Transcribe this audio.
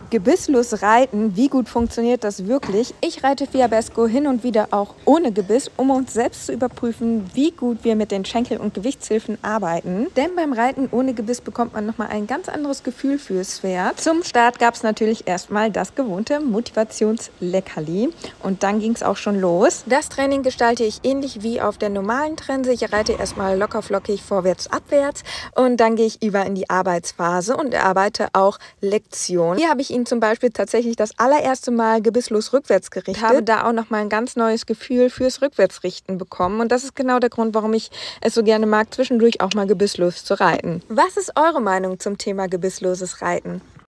Gebisslos reiten, wie gut funktioniert das wirklich? Ich reite Fiabesco hin und wieder auch ohne Gebiss, um uns selbst zu überprüfen, wie gut wir mit den Schenkel- und Gewichtshilfen arbeiten. Denn beim Reiten ohne Gebiss bekommt man nochmal ein ganz anderes Gefühl fürs Pferd. Zum Start gab es natürlich erstmal das gewohnte Motivationsleckerli und dann ging es auch schon los. Das Training gestalte ich ähnlich wie auf der normalen Trense. Ich reite erstmal locker flockig vorwärts, abwärts und dann gehe ich über in die Arbeitsphase und erarbeite auch Lektionen. Hier habe ich ihn zum Beispiel tatsächlich das allererste Mal gebisslos rückwärts gerichtet. Ich habe da auch nochmal ein ganz neues Gefühl fürs Rückwärtsrichten bekommen. Und das ist genau der Grund, warum ich es so gerne mag, zwischendurch auch mal gebisslos zu reiten. Was ist eure Meinung zum Thema gebissloses Reiten?